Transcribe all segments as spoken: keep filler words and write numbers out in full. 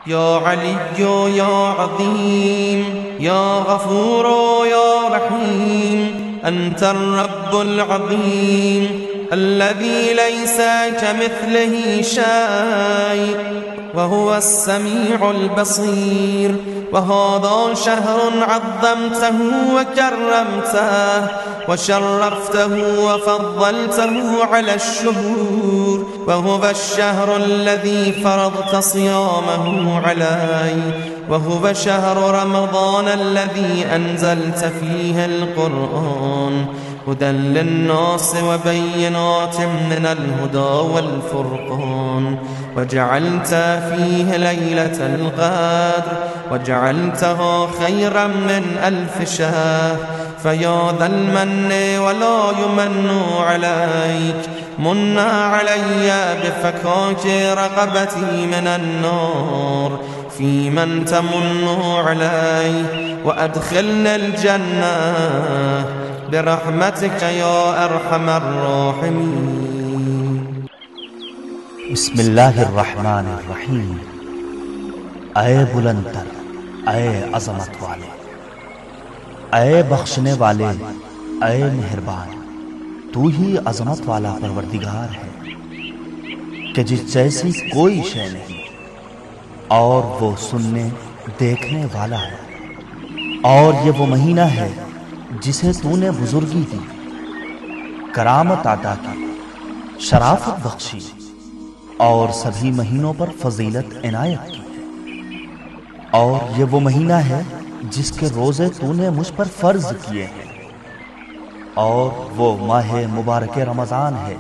يا علي يا عظيم يا غفور يا رحيم أنت الرب العظيم الذي ليس كمثله شيء وهو السميع البصير. وهذا شهر عظمته وكرمته وشرفته وفضلته على الشهور، وهو الشهر الذي فرضت صيامه علي، وهو شهر رمضان الذي أنزلت فيه القرآن هدى للناس وبينات من الهدى والفرقان، وجعلت فيه ليلة القدر وجعلتها خيرا من ألف شهر. فيا ذا المن ولا يمن عليك، من علي بفكاك رقبتي من النار في من تمن علي، وأدخلنا الجنة برحمتك يا أرحم الراحمين. بسم اللہ الرحمن الرحیم. اے بلندر، اے عظمت والے، اے بخشنے والے، اے مہربان، تو ہی عظمت والا پروردگار ہے کہ جس جیسی کوئی شے نہیں، اور وہ سننے دیکھنے والا ہے. اور یہ وہ مہینہ ہے جسے تو نے بزرگی دی، کرامت عطا کی، شرافت بخشی، اور سبھی مہینوں پر فضیلت عنایت کی ہے. اور یہ وہ مہینہ ہے جس کے روزے تو نے مجھ پر فرض کیے ہیں. اور وہ ماہ مبارک رمضان ہے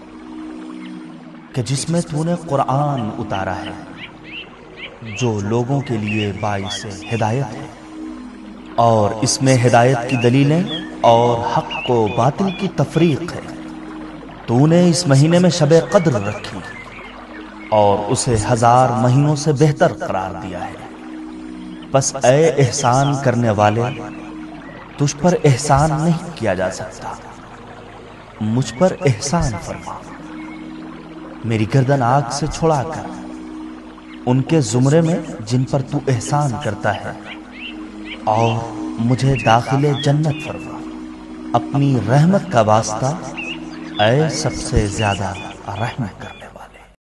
کہ جس میں تو نے قرآن اتارا ہے، جو لوگوں کے لیے باعث ہدایت ہے. اور اس میں ہدایت کی دلیلیں اور حق کو باطل کی تفریق ہے. تو نے اس مہینے میں شب قدر رکھی اور اسے ہزار مہینوں سے بہتر قرار دیا ہے. بس اے احسان کرنے والے، تجھ پر احسان نہیں کیا جا سکتا، مجھ پر احسان فرما. میری گردن آگ سے چھڑا کر ان کے زمرے میں جن پر تو احسان کرتا ہے، اور مجھے داخل جنت فرما. اپنی رحمت کا واسطہ اے سب سے زیادہ رحم کر.